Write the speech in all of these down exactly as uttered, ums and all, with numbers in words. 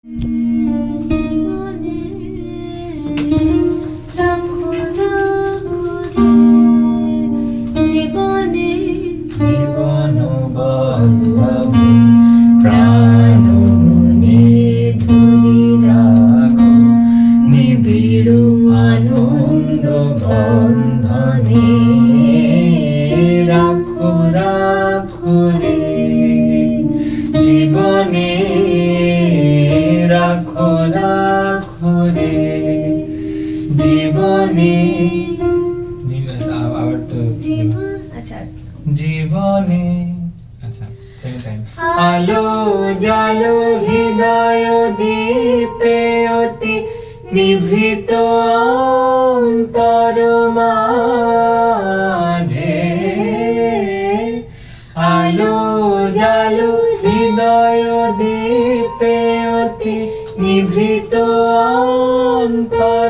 জীবনে আচ্ছা second time আলো জালো হৃদয় দীপে অতি নিভৃত অন্তর মাঝে আলো জালো হৃদয় দীপে অতি নিভৃত অন্তর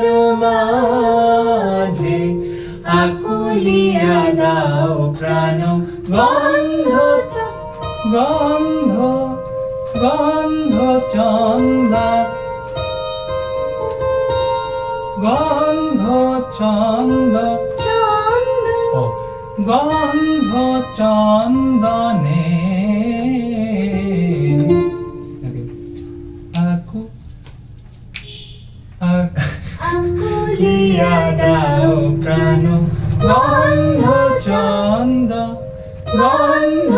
মাঝে আকুলিয়া দাও প্রাণ গন্ধ গন্ধ গন্ধ চন্দ গন্ধ চন্দ ও গন্ধ চন্দনে আকু আকুলিয়া দাও প্রাণ গন্ধ চন্দ গন্ধ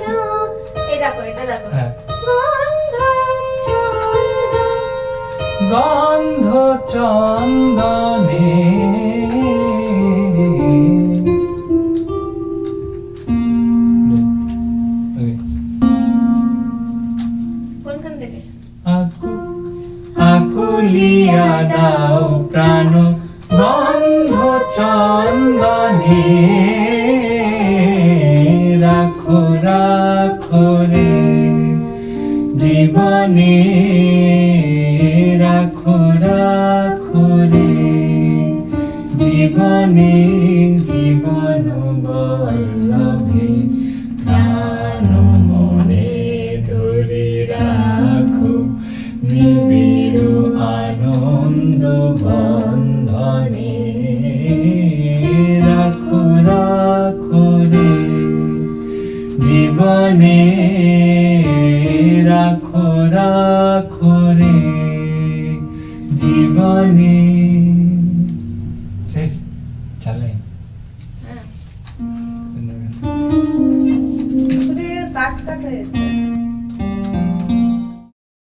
গন্ধ চন্দনে আকুলিয়া দাও প্রাণ গন্ধ চন্দনে রাখো রাখো রে জীবনে রাখো রাখো রে জীবনে জীবন বল্লভে প্রাণ মনে ধরে রাখো নিবিড় আনন্দ বন্ধনে রাখো রাখো রে জীবনে রাখো রাখো রে জীবনে।